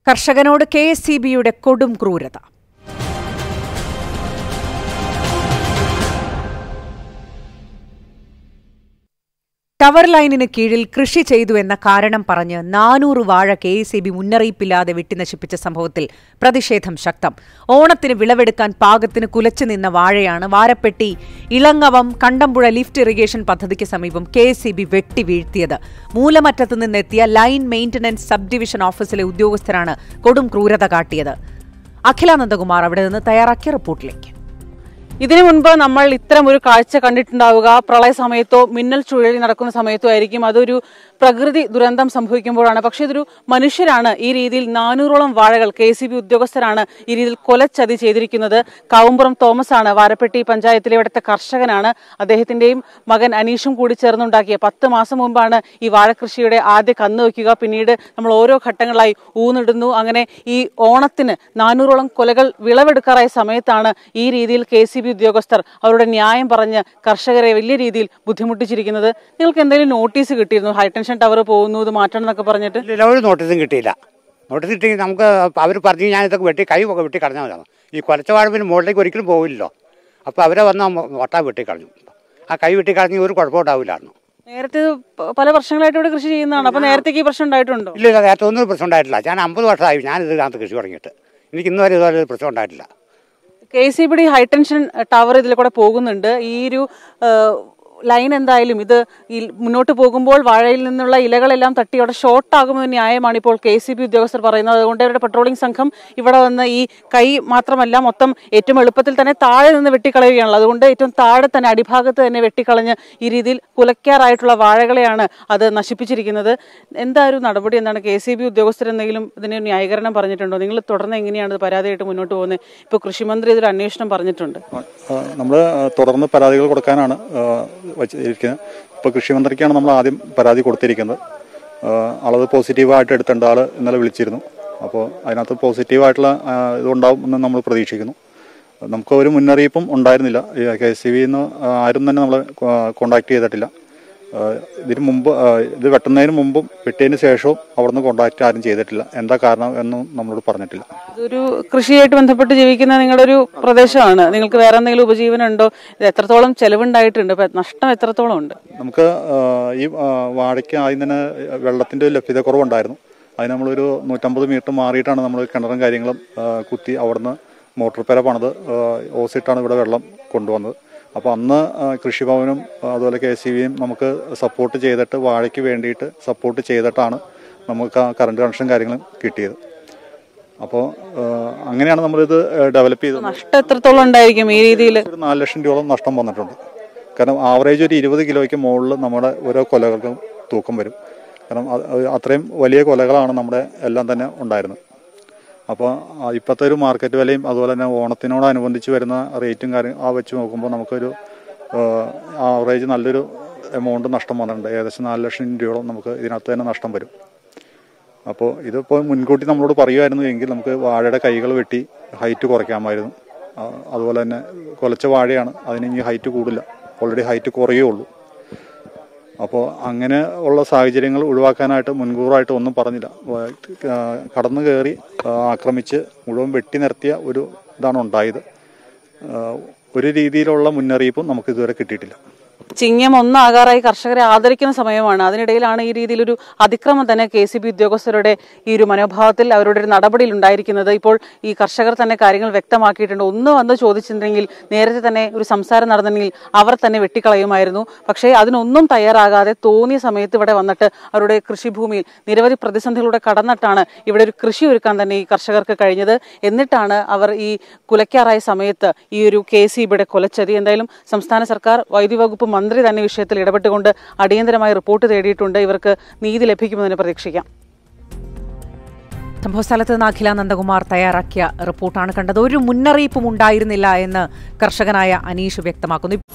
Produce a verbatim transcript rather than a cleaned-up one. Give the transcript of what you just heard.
കർഷകനോട് K S E ബിയുടെ കൊടും ക്രൂരത. ടവർ ലൈനിന് കീഴിൽ കൃഷി ചെയ്തു എന്ന കാരണം പറഞ്ഞ് നാനൂറ് വാഴ കെ എസ് ഇ ബി മുന്നറിയിപ്പില്ലാതെ വെട്ടിനശിപ്പിച്ച സംഭവത്തിൽ പ്രതിഷേധം ശക്തം. ഓണത്തിന് വിളവെടുക്കാൻ പാകത്തിന് കുലച്ചു നിന്ന വാഴയാണ് വാരപ്പെട്ടി ഇളങ്ങവം കണ്ടമ്പുഴ ലിഫ്റ്റ് ഇറിഗേഷൻ പദ്ധതിക്ക് സമീപം കെ എസ് ഇ ബി വെട്ടി വീഴ്ത്തിയത്. മൂലമറ്റത്തു നിന്നെത്തിയ ലൈൻ മെയിന്റനൻസ് സബ് ഡിവിഷൻ ഓഫീസിലെ ഉദ്യോഗസ്ഥരാണ് കൊടും ക്രൂരത കാട്ടിയത്. അഖിലാനന്ദകുമാർ അവിടെ നിന്ന് തയ്യാറാക്കിയ റിപ്പോർട്ടിലേക്ക്. ഇതിനു മുൻപ് നമ്മൾ ഇത്തരം ഒരു കാഴ്ച കണ്ടിട്ടുണ്ടാവുക പ്രളയ സമയത്തോ മിന്നൽ ചുഴലി നടക്കുന്ന സമയത്തോ ആയിരിക്കും. അതൊരു പ്രകൃതി ദുരന്തം സംഭവിക്കുമ്പോഴാണ്. പക്ഷെ ഇതൊരു മനുഷ്യരാണ് ഈ രീതിയിൽ നാനൂറോളം വാഴകൾ കെ എസ് ഇ ബി ഉദ്യോഗസ്ഥരാണ് ഈ രീതിയിൽ കൊലച്ചതി ചെയ്തിരിക്കുന്നത്. കാവുംപുറം തോമസ് ആണ് വാരപ്പെട്ടി പഞ്ചായത്തിലെ ഇവിടുത്തെ കർഷകനാണ്. അദ്ദേഹത്തിന്റെയും മകൻ അനീഷും കൂടി ചേർന്നുണ്ടാക്കിയ പത്ത് മാസം മുമ്പാണ് ഈ വാഴകൃഷിയുടെ ആദ്യ കന്ന് വയ്ക്കുക. പിന്നീട് നമ്മൾ ഓരോ ഘട്ടങ്ങളായി ഊന്നിടുന്നു. അങ്ങനെ ഈ ഓണത്തിന് നാനൂറോളം കൊലകൾ വിളവെടുക്കാറായ സമയത്താണ് ഈ രീതിയിൽ കെ എസ് ഇ ബി ഉദ്യോഗസ്ഥർ അവരുടെ ന്യായം പറഞ്ഞ് കർഷകരെ വലിയ രീതിയിൽ ബുദ്ധിമുട്ടിച്ചിരിക്കുന്നത്. നിങ്ങൾക്ക് എന്തെങ്കിലും നോട്ടീസ് കിട്ടിയിരുന്നു? ഹൈടെൻഷൻ ടവർ പോകുന്നു, ഇത് മാറ്റണം എന്നൊക്കെ പറഞ്ഞിട്ട്? ഒരു നോട്ടീസും കിട്ടിയില്ല. നോട്ടീസ് കിട്ടി നമുക്ക് അവർ പറഞ്ഞു ഞാൻ ഇതൊക്കെ വെട്ടി കൈ ഒക്കെ വെട്ടി കളഞ്ഞാൽ മതിയാണ്. ഈ കൊലച്ച വാഴ പിന്നെ മുകളിലേക്ക് ഒരിക്കലും പോകില്ലല്ലോ. അപ്പോൾ അവരെ വന്ന് വട്ട വെട്ടി കളഞ്ഞു. ആ കൈ വെട്ടി കളഞ്ഞ് ഒരു കുഴപ്പമുണ്ടാവില്ലായിരുന്നു. നേരത്തെ പല വർഷങ്ങളായിട്ട് ഇവിടെ കൃഷി ചെയ്യുന്നതാണ്. അപ്പോൾ നേരത്തേക്ക് ഈ പ്രശ്നം ഉണ്ടായിട്ടുണ്ടോ? ഇല്ല ഇല്ല, നേരത്തെ ഒന്നും പ്രശ്നം ഉണ്ടായിട്ടില്ല. ഞാൻ അമ്പത് വർഷമായി ഞാൻ ഇതിനകത്ത് കൃഷി തുടങ്ങിയിട്ട്. എനിക്ക് ഇന്ന് വരെ ഇതുപോലെ പ്രശ്നം ഉണ്ടായിട്ടില്ല. K C B D high tension tower ഇതിൽ കൂടെ പോകുന്നുണ്ട്. ഈ ഒരു ലൈൻ എന്തായാലും ഇത് മുന്നോട്ട് പോകുമ്പോൾ വാഴയിൽ നിന്നുള്ള ഇലകളെല്ലാം തട്ടി അവിടെ ഷോർട്ടാകുമെന്ന ന്യായമാണ് ഇപ്പോൾ കെ സി ബി ഉദ്യോഗസ്ഥർ പറയുന്നത്. അതുകൊണ്ട് അവരുടെ പെട്രോളിംഗ് സംഘം ഇവിടെ വന്ന് ഈ കൈ മാത്രമല്ല മൊത്തം ഏറ്റവും എളുപ്പത്തിൽ തന്നെ താഴെ നിന്ന് വെട്ടിക്കളയുകയാണല്ലോ. അതുകൊണ്ട് ഏറ്റവും താഴെ തന്നെ അടിഭാഗത്ത് തന്നെ വെട്ടിക്കളഞ്ഞ് ഈ രീതിയിൽ കുലയ്ക്കാറായിട്ടുള്ള വാഴകളെയാണ് അത് നശിപ്പിച്ചിരിക്കുന്നത്. എന്താ ഒരു നടപടി? എന്താണ് കെ സി ബി ഉദ്യോഗസ്ഥർ എന്തെങ്കിലും ഇതിന് ന്യായീകരണം പറഞ്ഞിട്ടുണ്ടോ? നിങ്ങൾ തുടർന്ന് എങ്ങനെയാണ് പരാതിയായിട്ട് മുന്നോട്ട് പോകുന്നത്? ഇപ്പോൾ കൃഷിമന്ത്രി ഇതൊരു അന്വേഷണം പറഞ്ഞിട്ടുണ്ട്. നമ്മൾ തുടർന്ന് പരാതികൾ കൊടുക്കാനാണ് വച്ചിരിക്കുന്നത്. ഇപ്പോൾ കൃഷിമന്ത്രിക്കാണ് നമ്മൾ ആദ്യം പരാതി കൊടുത്തിരിക്കുന്നത്. ആളത് പോസിറ്റീവായിട്ട് എടുത്തേണ്ട ആൾ ഇന്നലെ വിളിച്ചിരുന്നു. അപ്പോൾ അതിനകത്ത് പോസിറ്റീവായിട്ടുള്ള ഇതുണ്ടാവും എന്ന് നമ്മൾ പ്രതീക്ഷിക്കുന്നു. നമുക്ക് ഒരു മുന്നറിയിപ്പും ഉണ്ടായിരുന്നില്ല. കെ എസ് സി ബിന്ന് ആരും തന്നെ നമ്മളെ കോണ്ടാക്ട് ചെയ്തിട്ടില്ല. ഇതിന് മുമ്പ് ഇത് വെട്ടുന്നതിന് മുമ്പും വെട്ടിയതിന് ശേഷവും അവിടുന്ന് കോണ്ടാക്ട് ആരും ചെയ്തിട്ടില്ല. എന്താ കാരണം എന്നും നമ്മളോട് പറഞ്ഞിട്ടില്ല. ഇതൊരു കൃഷിയായിട്ട് ബന്ധപ്പെട്ട് ജീവിക്കുന്ന നിങ്ങളുടെ ഒരു പ്രദേശമാണ്. നിങ്ങൾക്ക് വേറെ എന്തെങ്കിലും ഉപജീവനം ഉണ്ടോ? ഇത് എത്രത്തോളം ചെലവുണ്ടായിട്ടുണ്ട്? നഷ്ടം എത്രത്തോളം ഉണ്ട്? നമുക്ക് ഈ വാഴയ്ക്ക് ആദ്യം തന്നെ വെള്ളത്തിന്റെ ലഭ്യത കുറവുണ്ടായിരുന്നു. അതിന് നമ്മളൊരു നൂറ്റമ്പത് മീറ്റർ മാറിയിട്ടാണ് നമ്മൾ കിണറും കാര്യങ്ങളും കുത്തി അവിടുന്ന് മോട്ടോർ പെര പണിത് ഓസിട്ടാണ് ഇവിടെ വെള്ളം കൊണ്ടുവന്നത്. അപ്പോൾ അന്ന് കൃഷിഭവനും അതുപോലെ കെ സി ബിയും നമുക്ക് സപ്പോർട്ട് ചെയ്തിട്ട് വാഴയ്ക്ക് വേണ്ടിയിട്ട് സപ്പോർട്ട് ചെയ്തിട്ടാണ് നമുക്ക് ആ കറണ്ട് കണക്ഷൻ കാര്യങ്ങളും കിട്ടിയത്. അപ്പോൾ അങ്ങനെയാണ് നമ്മളിത് ഡെവലപ്പ് ചെയ്തത്. നഷ്ടം എത്രത്തോളം ഉണ്ടായിരിക്കും ഈ രീതിയിൽ? ഒരു നാല് ലക്ഷം രൂപയോളം നഷ്ടം വന്നിട്ടുണ്ട്. കാരണം ആവറേജ് ഒരു ഇരുപത് കിലോയ്ക്ക് മുകളിൽ നമ്മുടെ ഓരോ കൊലകൾക്കും തൂക്കം വരും. കാരണം അത്രയും വലിയ കൊലകളാണ് നമ്മുടെ എല്ലാം തന്നെ ഉണ്ടായിരുന്നത്. അപ്പോൾ ഇപ്പോഴത്തെ ഒരു മാർക്കറ്റ് വിലയും അതുപോലെ തന്നെ ഓണത്തിനോടനുബന്ധിച്ച് വരുന്ന റേറ്റും കാര്യം ആ വെച്ച് നോക്കുമ്പോൾ നമുക്കൊരു ആവറേജ് നല്ലൊരു എമൗണ്ട് നഷ്ടം വന്നിട്ടുണ്ട്. ഏകദേശം നാല് ലക്ഷം രൂപയോളം നമുക്ക് ഇതിനകത്ത് തന്നെ നഷ്ടം വരും. അപ്പോൾ ഇതിപ്പോൾ മുൻകൂട്ടി നമ്മളോട് പറയുമായിരുന്നു എങ്കിൽ നമുക്ക് വാഴയുടെ കൈകൾ വെട്ടി ഹൈറ്റ് കുറയ്ക്കാമായിരുന്നു. അതുപോലെ തന്നെ കൊലച്ച വാഴയാണ്, അതിന് ഇനി ഹൈറ്റ് കൂടില്ല, ഓൾറെഡി ഹൈറ്റ് കുറയുള്ളൂ. അപ്പോൾ അങ്ങനെ ഉള്ള സാഹചര്യങ്ങൾ ഒഴിവാക്കാനായിട്ട് മുൻകൂറായിട്ട് ഒന്നും പറഞ്ഞില്ല. കടന്നു കയറി ആക്രമിച്ച് മുഴുവൻ വെട്ടി നിർത്തിയ ഒരു ഇതാണ് ഉണ്ടായത്. ഒരു രീതിയിലുള്ള മുന്നറിയിപ്പും നമുക്ക് ഇതുവരെ കിട്ടിയിട്ടില്ല. ചിങ്ങം ഒന്നാകാറായി കർഷകരെ ആദരിക്കുന്ന സമയമാണ്. അതിനിടയിലാണ് ഈ രീതിയിലൊരു അതിക്രമം തന്നെ കെ സി ബി ഉദ്യോഗസ്ഥരുടെ ഈ ഒരു മനോഭാവത്തിൽ അവരുടെ ഒരു നടപടിയിൽ ഉണ്ടായിരിക്കുന്നത്. ഇപ്പോൾ ഈ കർഷകർ തന്നെ കാര്യങ്ങൾ വ്യക്തമാക്കിയിട്ടുണ്ട്. ഒന്ന് വന്ന് ചോദിച്ചിട്ടുണ്ടെങ്കിൽ നേരത്തെ തന്നെ ഒരു സംസാരം നടന്നിട്ടുണ്ടെങ്കിൽ അവർ തന്നെ വെട്ടിക്കളയുമായിരുന്നു. പക്ഷേ അതിനൊന്നും തയ്യാറാകാതെ തോന്നിയ സമയത്ത് ഇവിടെ വന്നിട്ട് അവരുടെ കൃഷിഭൂമിയിൽ നിരവധി പ്രതിസന്ധികളുടെ കടന്നിട്ടാണ് ഇവിടെ ഒരു കൃഷി ഒരുക്കാൻ തന്നെ ഈ കർഷകർക്ക് കഴിഞ്ഞത്. എന്നിട്ടാണ് അവർ ഈ കുലയ്ക്കാറായ സമയത്ത് ഈ ഒരു കെ സി ബിയുടെ കൊലച്ചതി. എന്തായാലും സംസ്ഥാന സർക്കാർ വൈദ്യുതി വകുപ്പ് മന്ത്രി തന്നെ വിഷയത്തിൽ ഇടപെട്ടുകൊണ്ട് അടിയന്തരമായി റിപ്പോർട്ട് തേടിയിട്ടുണ്ട്. ഇവർക്ക് നീതി ലഭിക്കുമെന്ന് പ്രതീക്ഷിക്കാം. സംഭവസ്ഥലത്ത് നിന്ന് അഖിലാനന്ദകുമാർ തയ്യാറാക്കിയ റിപ്പോർട്ടാണ് കണ്ടത്. ഒരു മുന്നറിയിപ്പും ഉണ്ടായിരുന്നില്ല എന്ന് കർഷകനായ അനീഷ് വ്യക്തമാക്കുന്നു.